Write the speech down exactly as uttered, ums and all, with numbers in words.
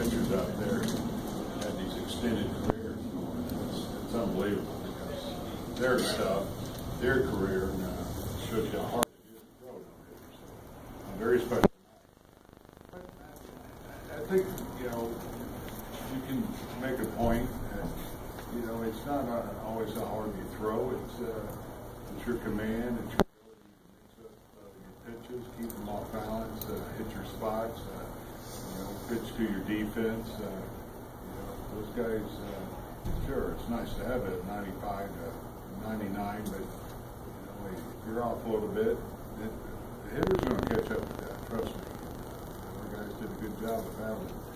pitchers out there had these extended careers. It's, it's unbelievable because their stuff, their career uh, shows you how hard it is to throw no hitter. So, a very special night. But I, I think, you know, you can make a point that, you know, it's not uh, always how hard you throw. It's, uh, it's your command, it's your ability to mix up uh, your pitches, keep them off balance, uh, hit your spots, uh, you know, pitch to your defense. Uh, you know, those guys, uh, sure, it's nice to have it at ninety-five to ninety-nine, but, you know, if you're off a little bit, it, the hitter's going to catch up with that, trust me. Our guys did a good job of battling.